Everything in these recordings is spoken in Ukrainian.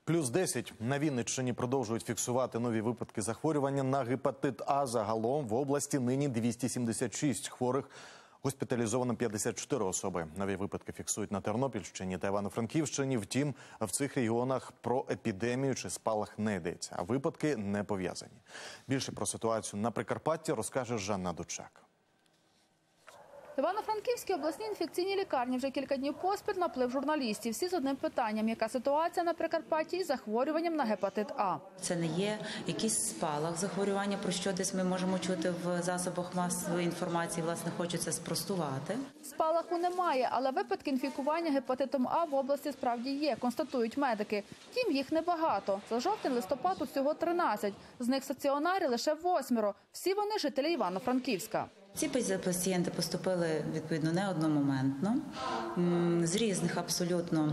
Плюс 10. На Вінниччині продовжують фіксувати нові випадки захворювання на гепатит А. Загалом в області нині 276 хворих. Госпіталізовано 54 особи. Нові випадки фіксують на Тернопільщині та Івано-Франківщині. Втім, в цих регіонах про епідемію чи спалах не йдеться, а випадки не пов'язані. Більше про ситуацію на Прикарпатті розкаже Жанна Дучак. Івано-Франківській обласній інфекційній лікарні вже кілька днів поспіль наплив журналістів. Всі з одним питанням – яка ситуація на Прикарпатті із захворюванням на гепатит А. Це не є якийсь спалах захворювання, про що десь ми можемо чути в засобах масової інформації. Власне, хочу це спростувати. Спалаху немає, але випадки інфікування гепатитом А в області справді є, констатують медики. Втім, їх небагато. За жовтень-листопад усього 13. З них в стаціонарі лише 8. Всі вони жителі Івано-Франківська. Ці пацієнти поступили, відповідно, не одномоментно, з різних абсолютно,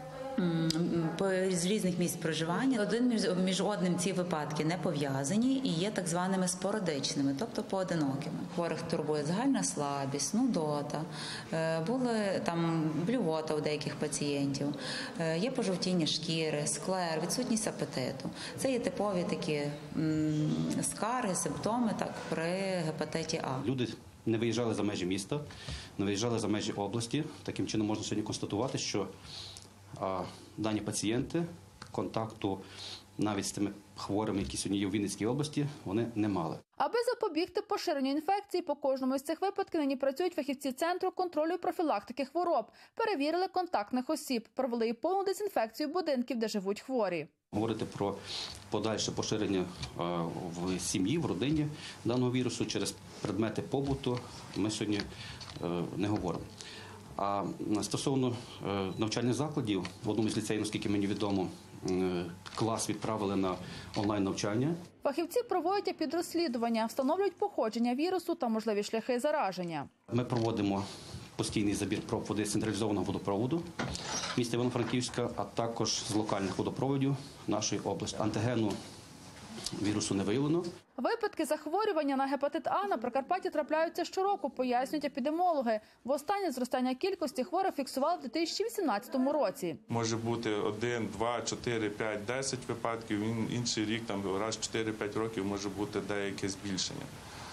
з різних місць проживання. Один між одним ці випадки не пов'язані і є так званими спорадичними, тобто поодинокими. Хворих турбує загальна слабість, нудота, були там блювота у деяких пацієнтів, є пожовтіння шкіри, склер, відсутність апетиту. Це є типові такі скарги, симптоми при гепатиті А. Люди не виїжджали за межі міста, не виїжджали за межі області. Таким чином можна сьогодні констатувати, що дані пацієнти контакту навіть з тими хворими, які сьогодні є в Вінницькій області, вони не мали. Аби запобігти поширенню інфекції, по кожному з цих випадків нині працюють фахівці Центру контролю і профілактики хвороб. Перевірили контактних осіб, провели і повну дезінфекцію будинків, де живуть хворі. Говорити про подальше поширення в сім'ї, в родині даного вірусу через предмети побуту ми сьогодні не говоримо. А стосовно навчальних закладів, в одному з ліцеїв, наскільки мені відомо, клас відправили на онлайн-навчання. Фахівці проводять епідрозслідування, встановлюють походження вірусу та можливі шляхи зараження. Ми проводимо постійний забір проб води з централізованого водопроводу міста Івано-Франківська, а також з локальних водопроводів нашої області. Антигену вірусу не виявлено. Випадки захворювання на гепатит А на Прикарпатті трапляються щороку, пояснюють епідеміологи. Востаннє зростання кількості хворих фіксували в 2018 році. Може бути 1, 2, 4, 5, 10 випадків, інший рік, там раз 4-5 років може бути деяке збільшення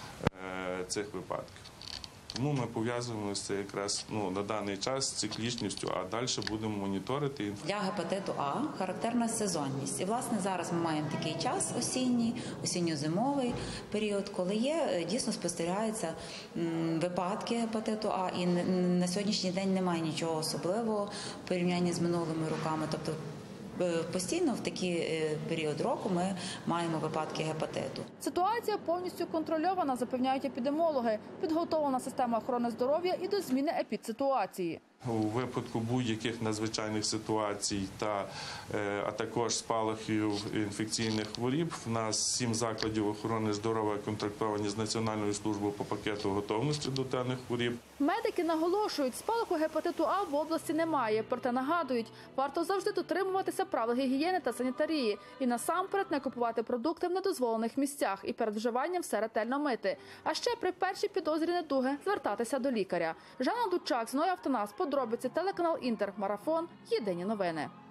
цих випадків. Тому ми пов'язуємося якраз на даний час з циклічністю, а далі будемо моніторити. Для гепатиту А характерна сезонність. І, власне, зараз ми маємо такий час осінній, осінньо-зимовий період, коли дійсно спостерігаються випадки гепатиту А. І на сьогоднішній день немає нічого особливого в порівнянні з минулими роками. Тобто постійно в такий період року ми маємо випадки гепатиту. Ситуація повністю контрольована, запевняють епідеміологи. Підготовлена система охорони здоров'я і до зміни епідситуації. У випадку будь-яких надзвичайних ситуацій а також спалахів інфекційних хвороб в нас 7 закладів охорони здоров'я контрактовані з Національною службою по пакету готовності до даних хвороб. Медики наголошують, спалаху гепатиту А в області немає. Проте нагадують, варто завжди дотримуватися правил гігієни та санітарії. І насамперед не купувати продукти в недозволених місцях і перед вживанням все ретельно мити. А ще при першій підозрі недуги звертатися до лікаря. Жанна Дучак, Зноя Автонас, подробиці, телеканал Інтер, Марафон, Єдині новини.